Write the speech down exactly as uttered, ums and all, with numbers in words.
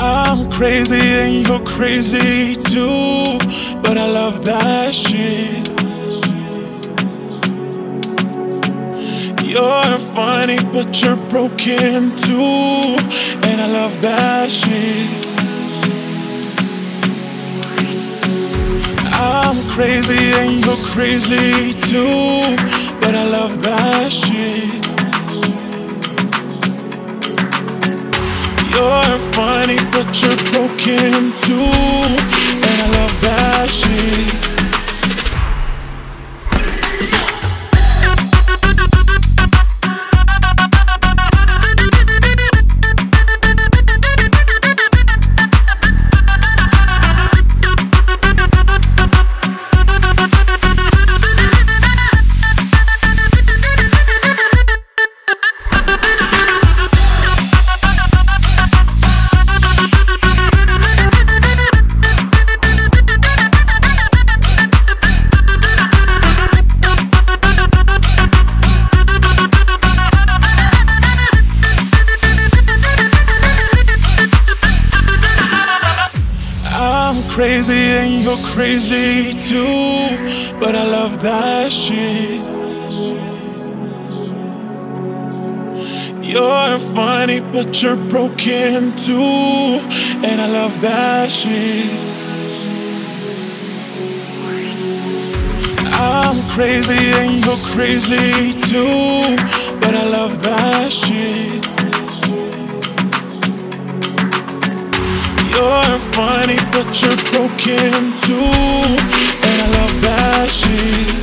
I'm crazy and you're crazy too, but I love that shit. You're funny, but you're broken too, and I love that shit. I'm crazy and you're crazy too, but I love that shit. You're funny, but you're broken too, and I love that shit. I'm crazy and you're crazy too, but I love that shit. You're funny, but you're broken too, and I love that shit. I'm crazy and you're crazy too, but I love that shit. You're funny, but you're broken too, and I love that shit.